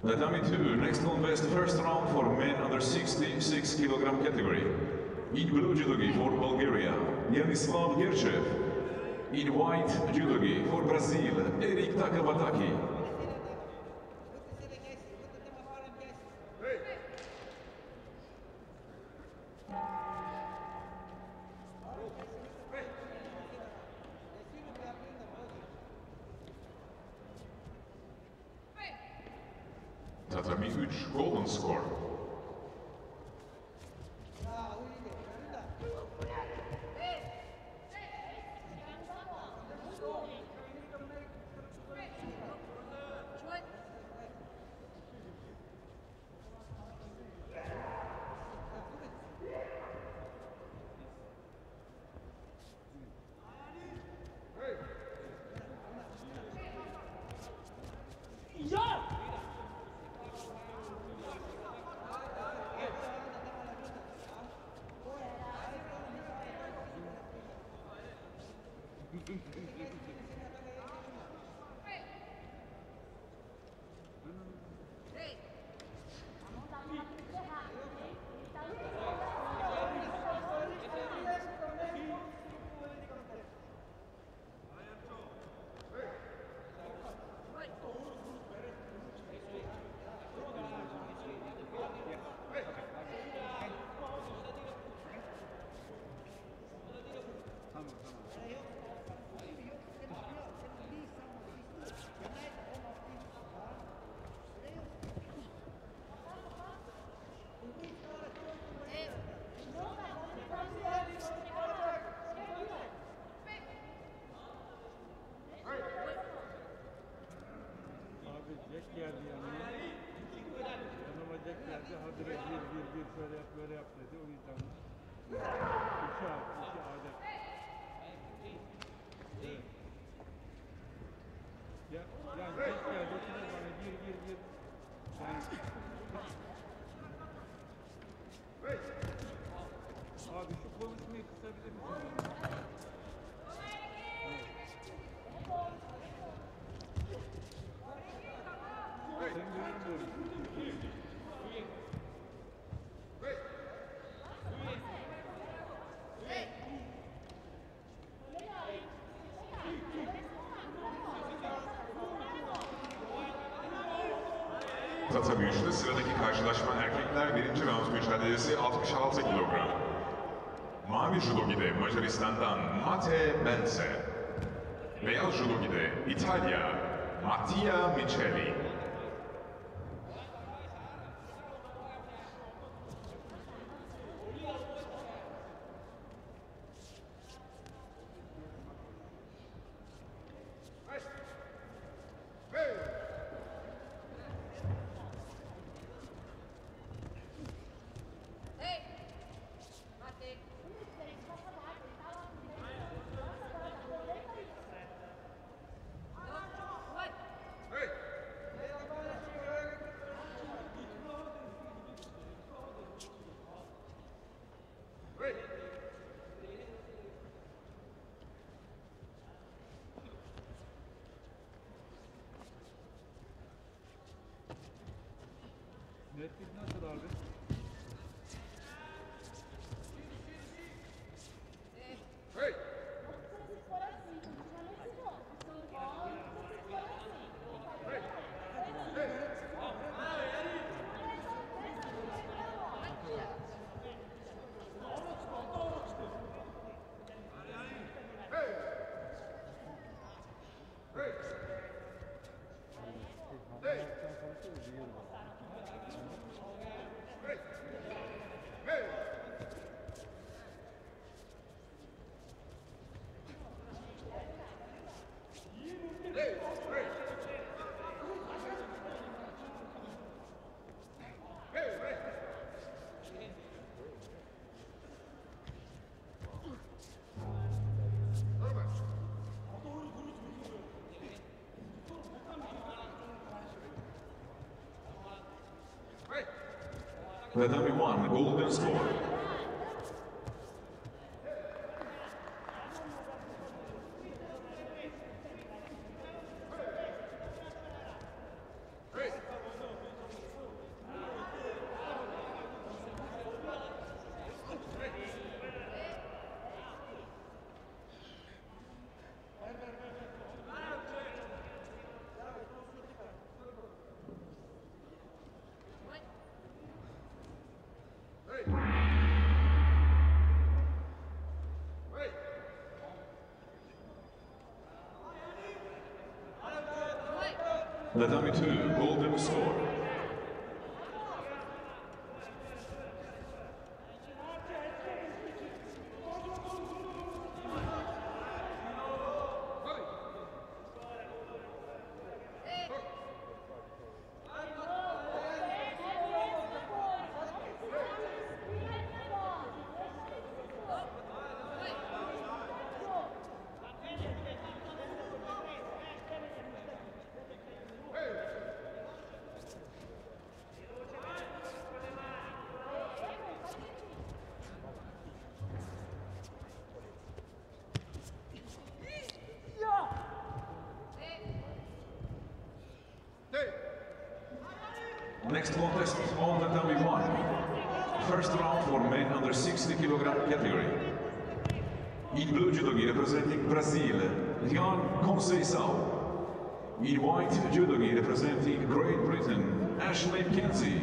Tatami 2, next on best first round for men under 66 kg category. In blue judogi for Bulgaria, Yanislav Gerchev. In white judogi for Brazil, Eric Takabataki. Tatami 3, golden score. Jack geldi yanıma. Yanıma Jack geldi. Hadi bir şöyle yap böyle yap dedi. O yüzden iki adet. Evet. Yani Jack geldi. Bana gir. Abi şu konuşmayı kısabilir misin? Tatami 3'te sıradaki karşılaşma erkekler 1. round mücadelesi 66 kilogram. Mavi judogi'de Macaristan'dan Mate Bense. Beyaz judogi'de İtalya Mattia Micheli. Netlik nasıl abi? Hey! Tatami 1, golden score. Tatami 2, golden score. Next contest on tatami 1. First round for men under 60 kilogram category. In blue judogi representing Brazil, Jan Conceição. In white judogi representing Great Britain, Ashley Kenzie.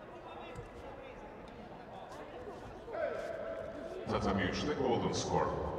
Tatami 3, golden score.